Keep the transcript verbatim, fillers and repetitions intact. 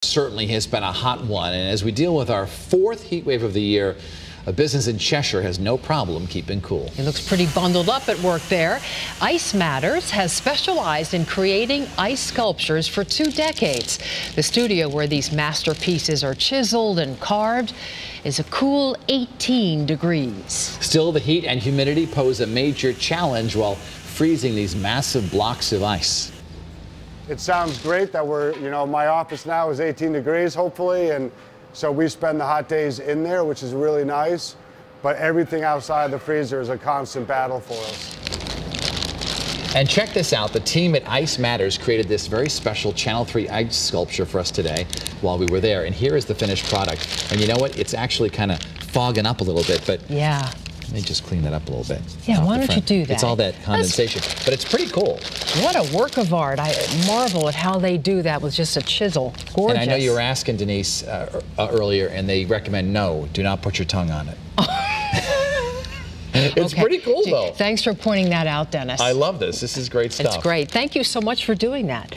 certainly has been a hot one, and as we deal with our fourth heat wave of the year, a business in Cheshire has no problem keeping cool. He looks pretty bundled up at work there. Ice Matters has specialized in creating ice sculptures for two decades. The studio where these masterpieces are chiseled and carved is a cool eighteen degrees. Still, the heat and humidity pose a major challenge while freezing these massive blocks of ice. It sounds great that we're, you know, my office now is eighteen degrees, hopefully, and so we spend the hot days in there, which is really nice, but everything outside the freezer is a constant battle for us. And check this out, the team at Ice Matters created this very special Channel three ice sculpture for us today while we were there, and here is the finished product. And you know what, it's actually kind of fogging up a little bit, but yeah. Let me just clean that up a little bit. Yeah, why don't you do that? It's all that condensation, That's, but it's pretty cool. What a work of art. I marvel at how they do that with just a chisel. Gorgeous. And I know you were asking Denise uh, uh, earlier, and they recommend no, do not put your tongue on it. It's okay. Pretty cool, though. Thanks for pointing that out, Dennis. I love this. This is great stuff. It's great. Thank you so much for doing that.